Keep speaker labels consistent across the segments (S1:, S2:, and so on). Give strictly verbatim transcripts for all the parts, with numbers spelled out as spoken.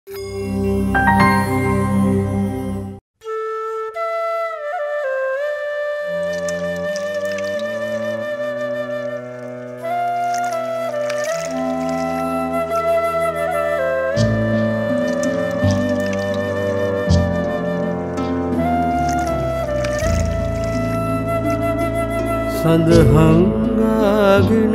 S1: සඳහංගාගෙන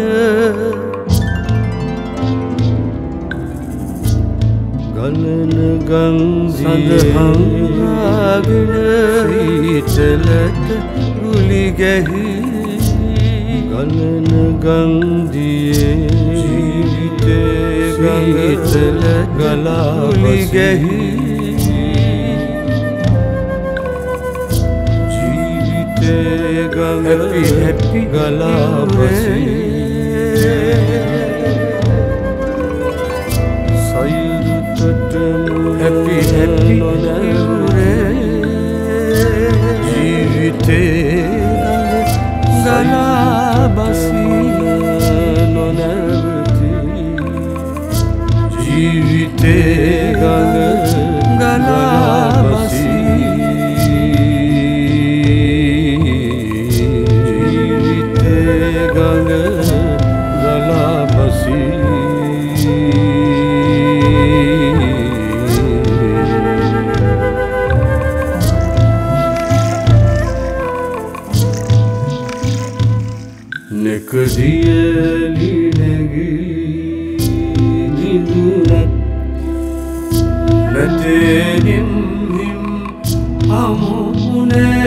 S1: ගලන ගංදියේ සඳහංගාගෙන සීතලට ගුලි ගැහි ගලන ගංදියේ ජීවිතේ සීතල ගලා ගුලි ගැහි happy happy galabasi sayurutatamu happy happy jeevite galabasi nonavati jeevite galabasi Nekadiyali nagi nidurat natenim him amune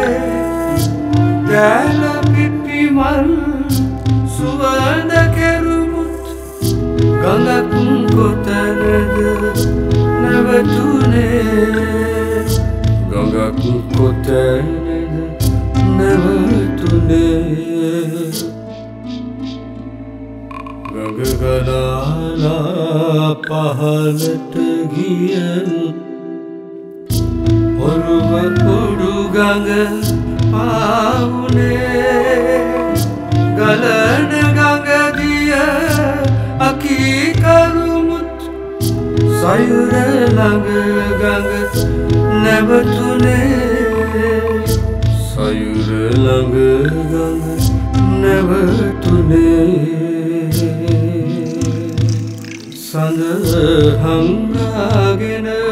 S1: dala pipimal suwanda kerumut gangakun kotanada navatune gangakun kotanada navatune Gagala pahalat giyan oruva kodu ganga paune galana ganga diya aki karumut sayura langa ganga navatune sayura langa ganga navatune Sandhangagena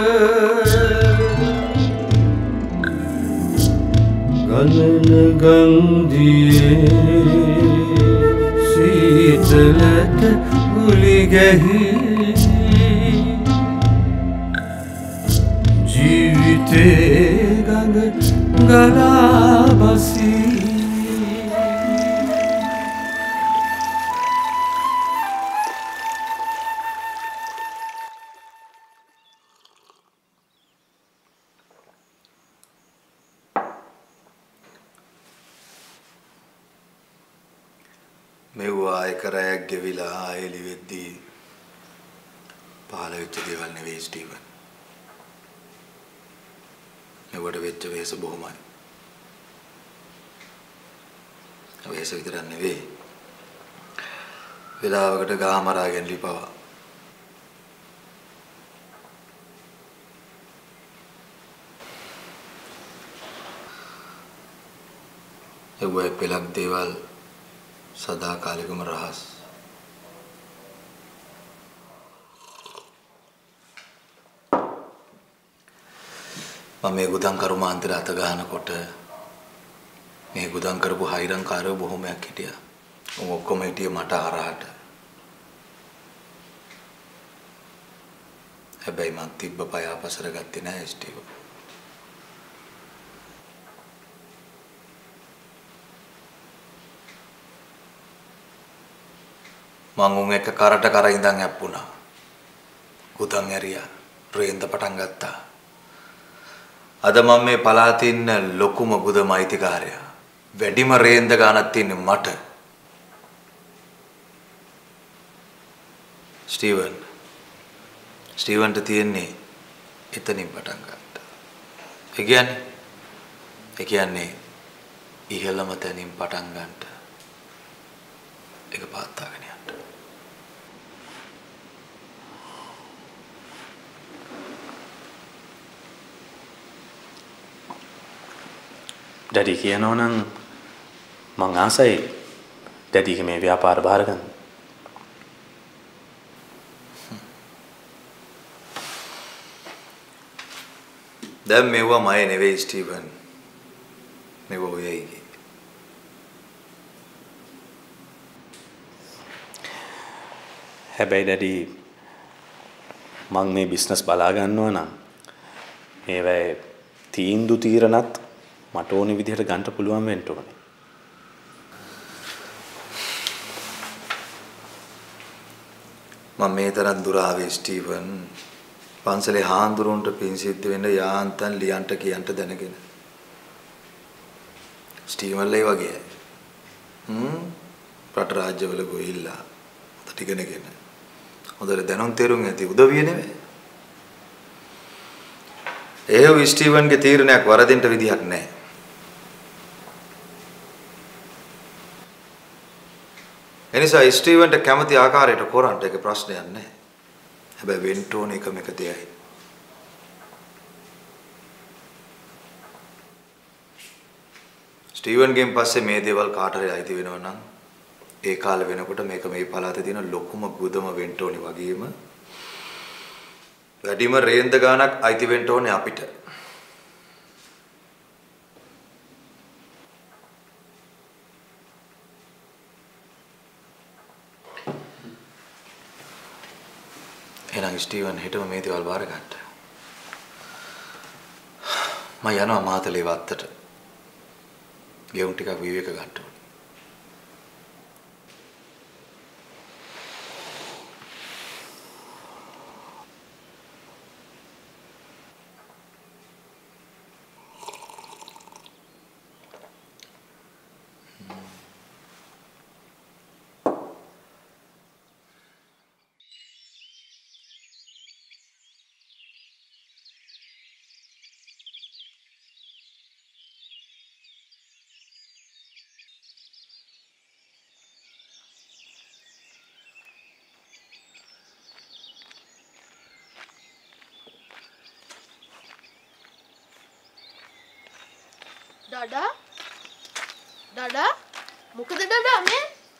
S1: galana gangdiye seetalata guli gahi jeevite ganga galabasi
S2: මෙව්වා එක රැයක් ගෙවිලා ආයෙලි වෙද්දී පහළ වෙච්ච දේවල් නෙවෙයි Steven. මෙවට වෙච්ච වෙහස බොහොමයි. වෙහස විතරක් නෙවෙයි. වෙලාවකට ගහ මරාගෙන ලිපවා. එව්වා පෙලක් දේවල් සදා කාලිකම රහස්. මම මේ ගුදම් කර්මාන්තයට අත ගන්නකොට මේ ගුදම් කරපු හයිරන්කාරයෝ බොහොමයක් හිටියා. උන් ඔක්කොම හිටියේ මට හරහට. හැබැයි මං තිබ්බ පය අපසර ගත්තේ නෑ ස්ටීව්. මං උන් එක්ක කරට කර ඉඳන් ඇප්පුණා. ගුදම් ඇරියා. රේන්ද පටන් ගත්තා. අද මම මේ පළාතේ ඉන්න ලොකුම ගුදම අයිතිකාරයා. වැඩිම රේන්ද ගානක් තියෙන්නේ මට. ස්ටීවන්. ස්ටීවන්ට තියෙන්නේ එතනින් පටන් ගන්න. ඒ කියන්නේ ඒ කියන්නේ ඉහළම තැනින් පටන් ගන්නට. ඒක පාත්තාගෙන යන්න.
S3: ඩැඩි කියනවා නම් මං ආසයි ඩැඩිගේ මේ ව්‍යාපාර බාර ගන්න.
S2: දැන් මෙවුවා මය නෙවෙයි ස්ටීවන්. මෙවුවා ඔයයිගේ.
S3: හැබැයි ඩැඩි මං මේ බිස්නස් බලා ගන්නවා නම් මේවැ තීන්දුව තීරණත් මට ඕනි විදිහට ගන්න පුළුවන් වෙන්න ඕනේ.
S2: මම මේ තරම් දුර ආවේ ස්ටීවන් පන්සලේ හාන්දුරුන්ට පින් සිද්ධ වෙන්න යාන්තම් ලියන්ට කියන්ට දැනගෙන. ස්ටීවන්ලයි වගේ. හ්ම් රට රාජ්‍යවල ගොහිල්ලා අත ටිකනගෙන. හොඳට දැනුම් තේරුම් ඇති උදවිය නෙවෙයි. ඒ ස්ටීවන්ගේ තීරණයක් වරදින්න විදිහක් නැහැ. එනිසා ස්ටීවන්ට කැමති ආකාරයට කරන්ට එක ප්‍රශ්නයක් නැහැ. හැබැයි වෙන්න ඕන එකම එක දෙයයි. ස්ටීවන්ගෙන් පස්සේ මේ දේවල් කාට හරි අයිති වෙනවා නම් ඒ කාලේ වෙනකොට මේක මේ පළාතේ තියෙන ලොකුම ගුදම වෙන්න ඕනි වගේම වැඩිම රේන්ද ගානක් අයිති වෙන්න ඕනේ අපිට. එහෙනම් ස්ටීවන් හෙටම මේ දේවල් බාර ගන්න. මම යනවා මාතලේ වත්තට. ගෙවුම් ටිකක් විවේක ගන්න ඕනේ.
S4: Dada? Dada? මොකද Dada මේ?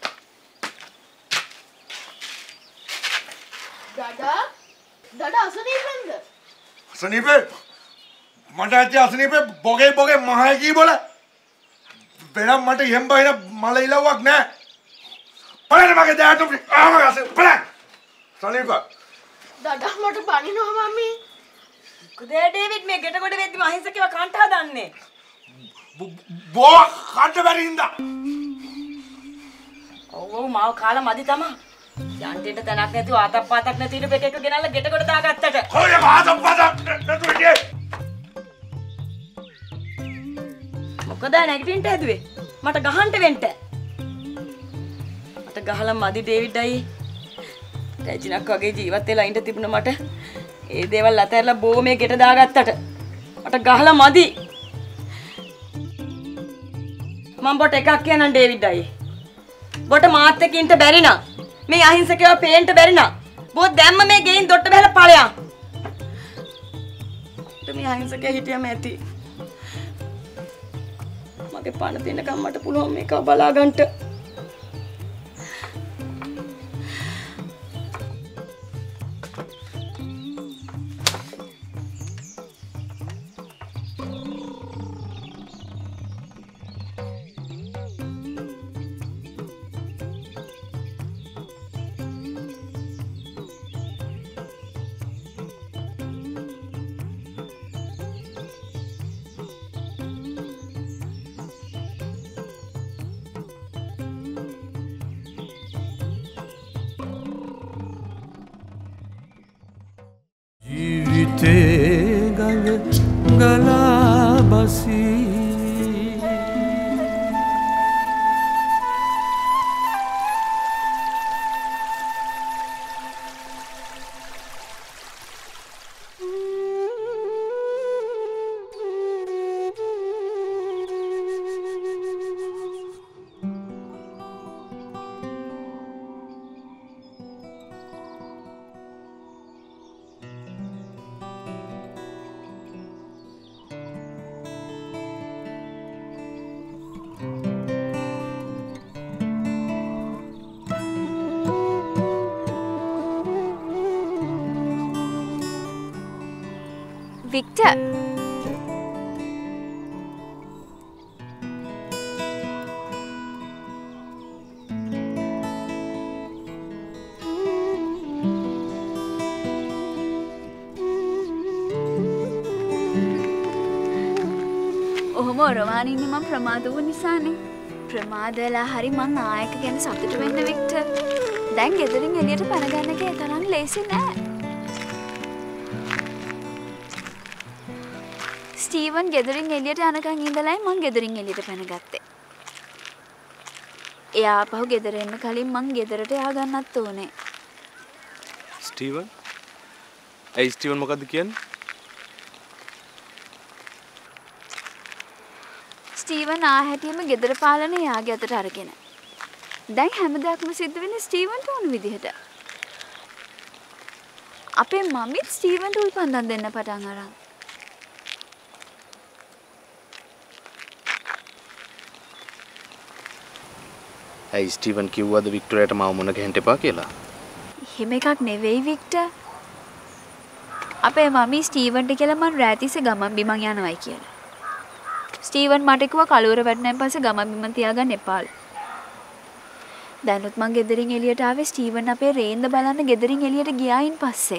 S4: Dada? Dada අසනීපෙන්ද?
S5: අසනීපේ? මට ඇති අසනීපේ බොගේ බොගේ මහයි කී බෝල. වෙනම් මට එහෙම් බහින මල ඉලව්වක් නැහැ. බලන්න මගේ දැටු ආමගස බලන්න. සනීප.
S4: Dada මට බනිනවා මම්මි.
S6: මොකද ඩේවිඩ් මේ ගෙට කොට වෙද්දි මහින්සකව කන්ට හදන්නේ.
S5: බෝ කන්ට බැරි හින්දා.
S6: ඔව් ඔව් මාව කාලා මදි තමා. යන්ටේට තැනක් නැතුව ආතක් පාතක් නැති ඉර බෙකෙක් ගෙනල්ලා ගෙට කොට දාගත්තට.
S5: කොහේ ආතක් පාතක් නැතුව ඉන්නේ.
S6: මොකද නැගිටින්න හැදුවේ? මට ගහන්න වෙන්න. මට ගහලා මදි ඩේවිඩ් අයියේ. රැජිනක් වගේ ජීවත් වෙලා ඉඳ තිබුණ මට ඒ දේවල් අතහැරලා බෝ මේ ගෙට දාගත්තට මට ගහලා මදි. මම බොට එකක් කියනන් ඩේවිඩ් අයියේ. බොට මාත් එක්ක ඉන්න බැරි නම් මේ අහිංසකව පේන්න බැරි නම් බෝ දැම්ම මේ ගෙයින් දොට්ට බහලා ඵලයන්. මේ අහිංසකයා හිටියම ඇති. මගේ පණ දෙන්නකම් මට පුළුවන් මේක බලා ගන්නට.
S1: ජීවිතේ ගඟ ගලා බසී
S7: වික්ටර් ඔහොම ඔරවාන ඉන්නේ මම ප්‍රමාද වූ නිසානේ. ප්‍රමාද වෙලා හරි මං ආයක ගැන සතුටු වෙන්න වික්ටර්. දැන් ගෙදරින් එළියට පැන ගන්න එක ඒ තරම් ලේසි නෑ. ස්ටීවන් ගෙදරින් එළියට යනකන් ඉඳලායි මං ගෙදරින් එළියට පැන ගත්තේ. එයා ආපහු ගෙදර එන්න කලින් මං ගෙදරට යා ගන්නත් ඕනේ.
S3: ස්ටීවන්? ඇයි ස්ටීවන් මොකද්ද කියන්නේ?
S7: ස්ටීවන් ආ හැටියෙම ගෙදර පාලනය යාගේ අතට අරගෙන. දැන් හැම දෙයක්ම සිද්ධ වෙන්නේ ස්ටීවන්ට ඕන විදිහට. අපේ මම්මිත් ස්ටීවන්ට උල්පන්දම් දෙන්න පටන් අරන්.
S3: ඇයි ස්ටීවන් කිව්වද වික්ටෝරියාට මාව මුණ ගැහෙන්න එපා කියලා?
S7: එහෙම එකක් නෙවෙයි වික්ටර්. අපේ මම්මි ස්ටීවන්ට කියලා මං රැතිසේ ගමන් බිමන් යනවායි කියලා. ස්ටීවන් මට කිව්වා කලවර වැටෙනන් පස්සේ ගමන් බිමන් තියාගන්න එපාලු. දැනුත් මං ගෙදරින් එළියට ආවේ ස්ටීවන් අපේ රේන්ද බලන්න ගෙදරින් එළියට ගියායින් පස්සේ.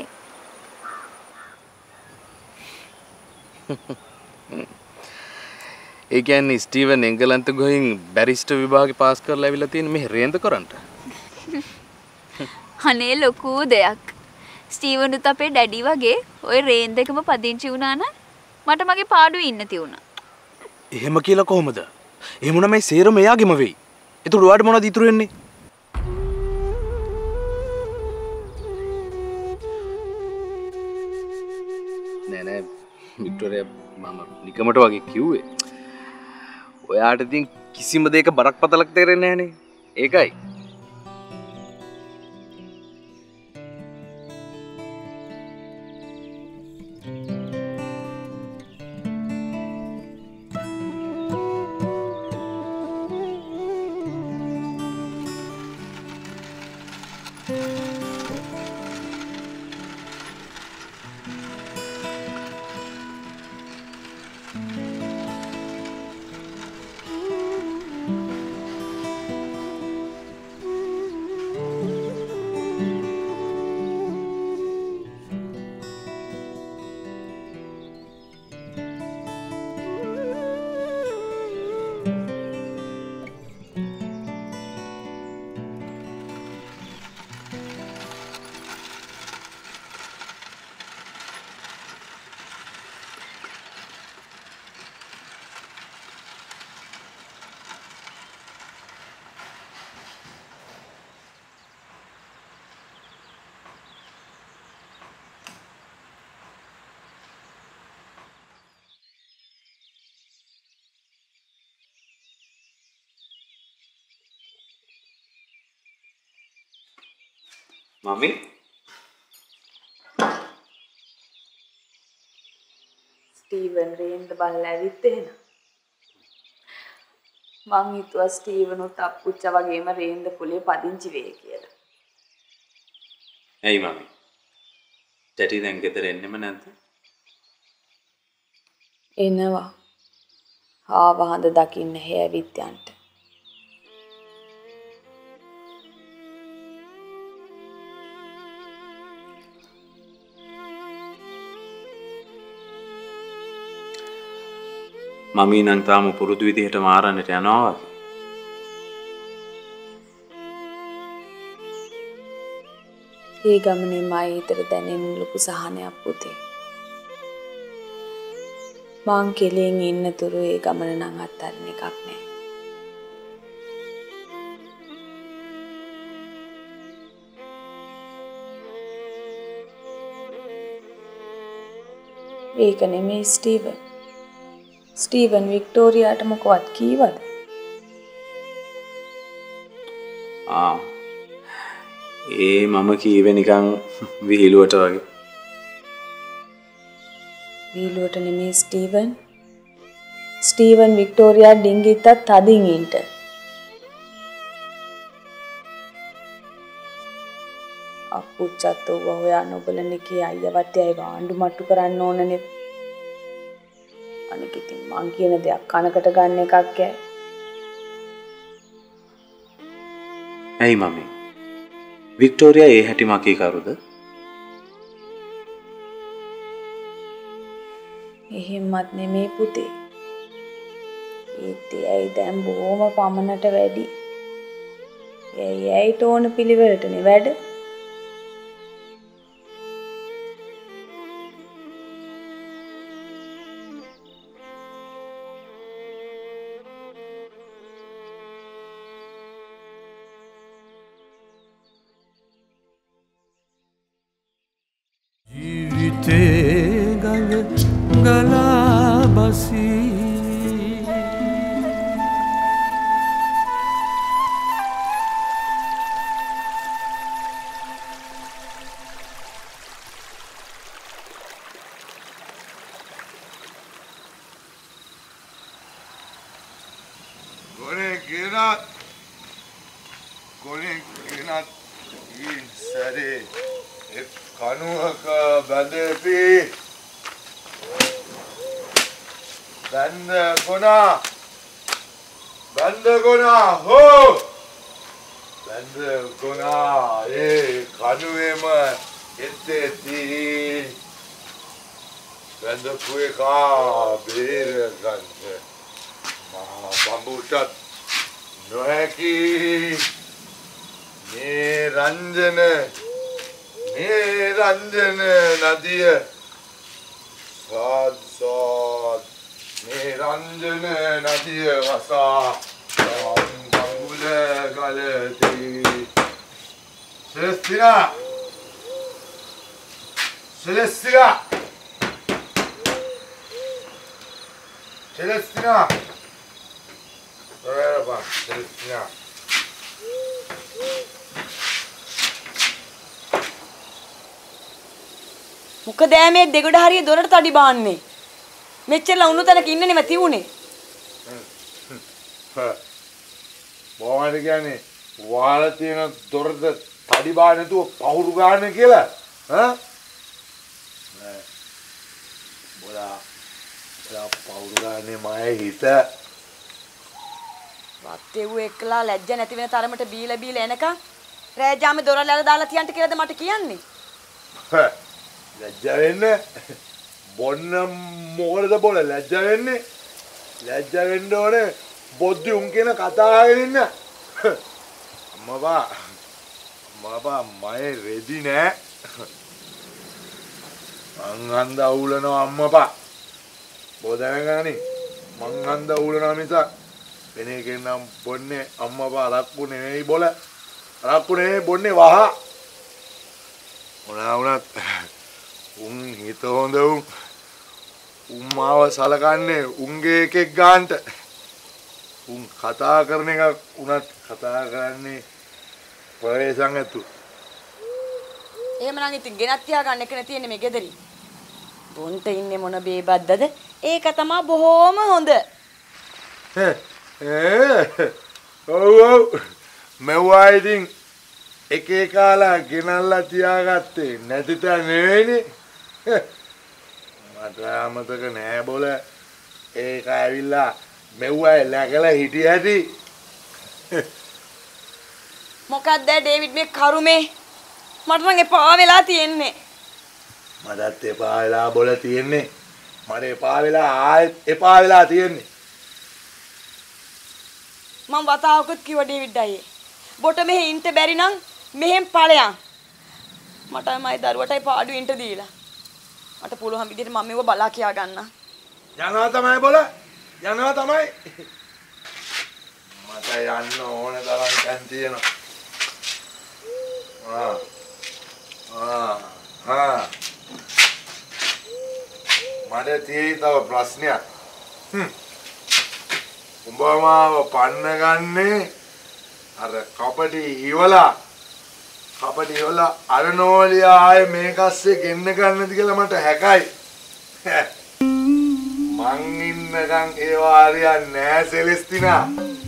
S3: ඒ කියන්නේ ස්ටීවන් එංගලන්ත ගොහින් බැරිස්ටර් විභාගේ පාස් කරලා ඇවිල්ලා තියෙන මේ රේන්ද කරන්ට.
S7: අනේ ලොකු දෙයක්. ස්ටීවන්ුත් අපේ ඩැඩි වගේ ওই රේන්ද එකම පදිංචි වුණා නම් මට මගේ පාඩුවේ ඉන්න තියුණා.
S3: එහෙම කියලා කොහොමද? එහෙම නම් මේ සේරම එයාගෙම වෙයි. ඒතකොට ඔයාට මොනවද ඉතුරු වෙන්නේ? නෑ නෑ වික්ටෝරියා මම නිකමට වගේ කිව්වේ. ඔයාට ඉතින් කිසිම දෙයක බරක් පතලක් තේරෙන්නේ නැහනේ. ඒකයි. මම්මි
S7: ස්ටීවන් රේන්ද බලලා ඇවිත් එහෙනම් මං හිතුවා ස්ටීවනුත් අප්පුච්චා වගේම රේන්ද කුලේ පදිංචි වෙයි කියලා.
S3: ඇයි මම්මි? ඩැඩි දැන් ගෙදර එන්නෙම නැද්ද?
S7: එනවා. ආව හඳ දකින්න හැවිත් යන්න.
S3: මමී නම් තාම පුරුදු විදිහට මාරන්නට යනවා වගේ.
S7: ඒ ගමනේ මයි හිතට දැනෙන ලොකු සහනයක් පුතේ. මං කෙලෙන් ඉන්න තුරු ඒ ගමන නම් අත්හරින්න එකක් නෑ. ඒක නෙමෙයි ස්ටීවන්. ස්ටීවන් වික්ටෝරියාට මොකවත් කීවද?
S3: ආ ඒ මම කීවේ නිකන් විහිළුවට වගේ.
S7: විහිළුවට නෙමෙයි ස්ටීවන්. ස්ටීවන් වික්ටෝරියා ඩිංගිත්තත් තදින් ඉන්න. අප්පුච්චත් ඔව හොයා නොබලන කී අයියවත් ඇයි වාණ්ඩු මට්ටු කරන්න ඕනනේ.
S8: අනික ඉතින් මං කියන දෙයක් කනකට ගන්න එකක් ඈ.
S3: ඇයි මමී? වික්ටෝරියා ඒ හැටි මකී කරුද?
S8: එහෙමත් නෙමේ පුතේ. ඒත් ඇයි දැන් බොහොම පමණට වැඩි. ඇයි ඇයිට ඕන පිළිවෙලටනේ වැඩ.
S1: ජීවිතේ ගඟ ගලා බසී
S5: ගොනේ ගෙනත් ගොනේ ගෙනත් ඊ සැරේ එක් කනුවක බැඳපි බැන්ද ගොනා බැන්ද ගොනා හෝ බැන්ද ගොනා ඒ කනුවේම එත්තේදී බැන්ද පුයකා බේර ගන්න මහා බඹුටත් නොහැකි මේ රංජන මේ රංජන නදිය සාද් සාද් මේ රංජන නදිය වසා බඹුල ගලති සෙලස්තිනා සෙලස්තිනා සෙලස්තිනා Berapa? Selisnya.
S6: මොකද මේ දෙගොඩ හරිය දොරට තඩි බාන්නේ. මෙච්චර ලවුණු තැනක ඉන්නේ නෙමෙයි තියුනේ.
S5: මොකද කියන්නේ වාල තියෙන දොරට තඩි බාන්න නැතුව පහුරු ගන්න කියලා? හා? නෑ. බොලා. බොලා පහුරු ගන්නේ මගේ හිත.
S6: වත්තේව එක්කලා ලැජ්ජ නැති වෙන තරමට බීලා බීලා එනකන් රෑ ජාමේ දොරවල් අර දාලා තියන්ට කියලාද මට කියන්නේ?
S5: ලැජ්ජ වෙන්නේ බොන්න මොකටද බොල ලැජ්ජ වෙන්නේ? ලැජ්ජ වෙන්න ඕනේ බොද්දි උන් කියන කතාවගෙන ඉන්න. අම්මපා අම්මපා මගේ රෙදි නෑ. මං හන්ද අවුලනවා අම්මපා. බොදැනගනි මං හන්ද අවුලනවා මිසක් වෙන එකෙන් නම් බොන්නේ අම්මපා අරක්කු නෙවෙයි බොල. අරක්කු නෙවෙයි බොන්නේ වහ. මොනවා වුණත් උන් හිත හොඳ උන් උන් මාව සලකන්නේ උන්ගේ එකෙක් ගන්නට. උන් කතා කරන එක උනත් කතා කරන්නේ පරේසන් ඇතු.
S6: එහෙම නම් ඉතින් ගෙනත් තියාගන්න එක නේ තියෙන්නේ මේ ගෙදරින්. බොන්ට ඉන්නේ මොන බේබද්දද? ඒක තමයි බොහොම හොඳ.
S5: ඔව් ඔව් මෙව්වා ඉතින් එක එක කාලා ගෙනල්ලා තියාගත්තේ නැති තැන නෙවෙයිනේ. මට අමතක නෑ බොල. ඒක ඇවිල්ලා මෙව්වා läගලා හිටිය හැටි.
S6: මොකක්ද ඩේවිඩ් මේ කරුමේ? මට නම් එපා වෙලා තියෙන්නේ.
S5: මටත් එපා වෙලා බොල තියෙන්නේ. මට එපා වෙලා ආයෙත් එපා වෙලා තියෙන්නේ.
S6: මම වතාවකුත් කිව්ව ඩේවිඩ් අයියේ. බොට මෙහෙ ඉන්න බැරි නම් මෙහෙන් ඵලයන්. මටයි මයි දරුවටයි පාඩු ඉන්න දීලා. මට පුළුවන් විදිහට මම මේව බලා කියා ගන්න.
S5: යනවා තමයි බොල. යනවා තමයි. මට යන්න ඕන තරම් තැන් තියෙනවා. ආ. ආ. ආ. මට තියෙයි තව ප්‍රශ්නයක්. හ්ම්. උඹ මාව පන්න ගන්නේ අර කපටි ඉවලා කපටි ඉවලා අර නෝලියා ආයේ මේකස්සේ ගෙන්න ගන්නද කියලා මට හැකයි. මං ඉන්නකන් ඒවා හරියන්නේ නෑ සෙලස්ටිනා.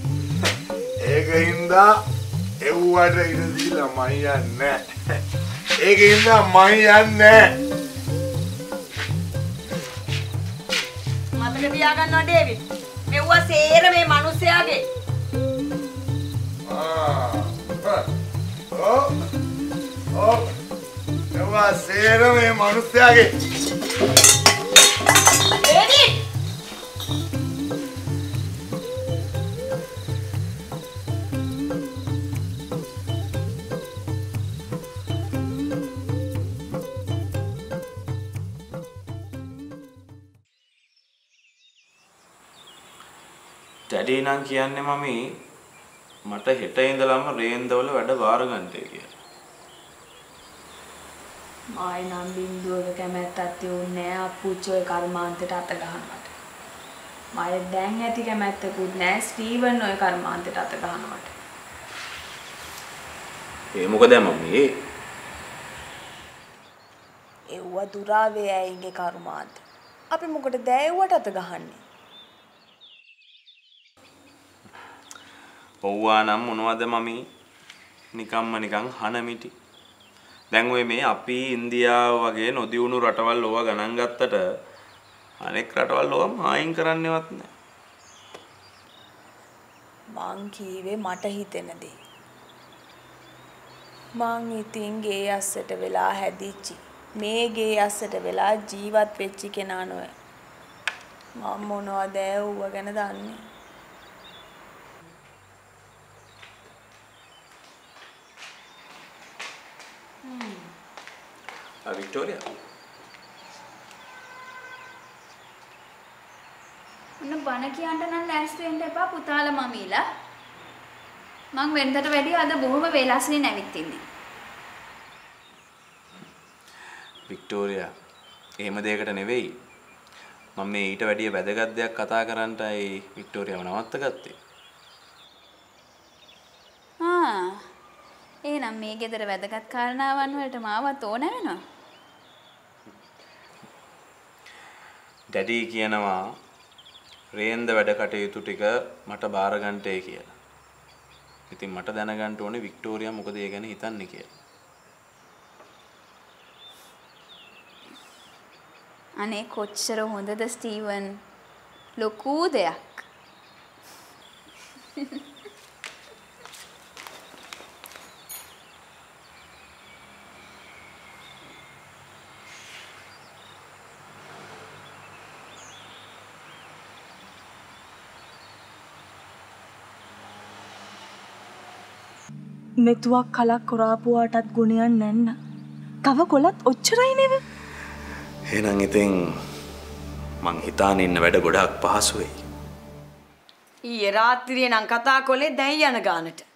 S5: ඒකින්දා එව්වට ඉඳ දීලා මං යන්නේ නෑ. ඒකින්දා මං යන්නේ නෑ.
S6: මට මතක තියාගන්නවා ඩේවිඩ්. මෙව්වා සේර මේ මිනිස්යාගේ.
S5: ආ. ඔව්. ඔව්. මෙව්වා සේර මේ මිනිස්යාගේ.
S6: ඩේවිඩ්
S3: ඩැඩි නම් කියන්නේ මමි මට හෙට ඉඳලම රේන්දවල වැඩ බාර ගන්නටේ කියලා.
S8: මායි නම් බින්දුවක කැමැත්තක් තියුන්නේ නැහැ අප්පුච්චි ඔය කර්මාන්තයට අත ගහනවට. මායි දැන් ඇති කැමැත්තකුත් නැහැ ස්ටීවන් ඔය කර්මාන්තයට අත ගහනවට.
S3: ඒ මොකද මමි?
S8: ඒව දුරාවේ ඇයිගේ කර්මාන්ත. අපි මොකටද ඒවට අත ගහන්නේ?
S3: ඔව්වා නම් මොනවද මමි? නිකම්ම නිකන් හනමිටි. දැන් ඔය මේ අපි ඉන්දියාව වගේ නොදියුණු රටවල් ඕවා ගණන් ගත්තට අනෙක් රටවල් ඕවා මායින් කරන්නේවත් නැහැ.
S8: මං කීවේ මට හිතෙන දේ. මං ඉතින් ගේ අස්සට වෙලා හැදිච්චි. මේ ගේ අස්සට වෙලා ජීවත් වෙච්ච කෙනා නෝය. මම මොනවද ඌව ගැන දන්නේ?
S3: ආ වික්ටෝරියා.
S7: ඔන්න බණ කියන්න නම් ලෑස්ති වෙන්න එපා පුතාලා මමීලා. මං වෙනදට වැඩිය අද බොහොම වේලාස්නේ නැවිත් ඉන්නේ.
S3: වික්ටෝරියා එහෙම දෙයකට නෙවෙයි. මම මේ ඊට වැඩිය වැදගත් දෙයක් කතා කරන්නයි වික්ටෝරියාව නවත්ත ගත්තේ.
S7: ආ එහෙනම් මේ ගෙදර වැදගත් කාරණාවන් වලට මාවත් ඕන වෙනවා.
S3: ඩැඩි කියනවා රේන්ද වැඩ කටයුතු ටික මට බාර ගන්නටේ කියලා. ඉතින් මට දැනගන්න ඕනේ වික්ටෝරියා මොකද ඒ ගැන හිතන්නේ කියලා.
S7: අනේ කොච්චර හොඳද ස්ටීවන්. ලොකු දෙයක්.
S8: මෙතුවක් කලක් කොරාපුවාටත් ගුණයක් නැන්න. තව කොලත් ඔච්චරයි නෙව.
S3: එහෙනම් ඉතින් මං හිතාන ඉන්න වැඩ ගොඩාක් පහසු වෙයි.
S6: ඊයේ රාත්‍රියේ නම් කතා කොලේ දැන් යන ගානට.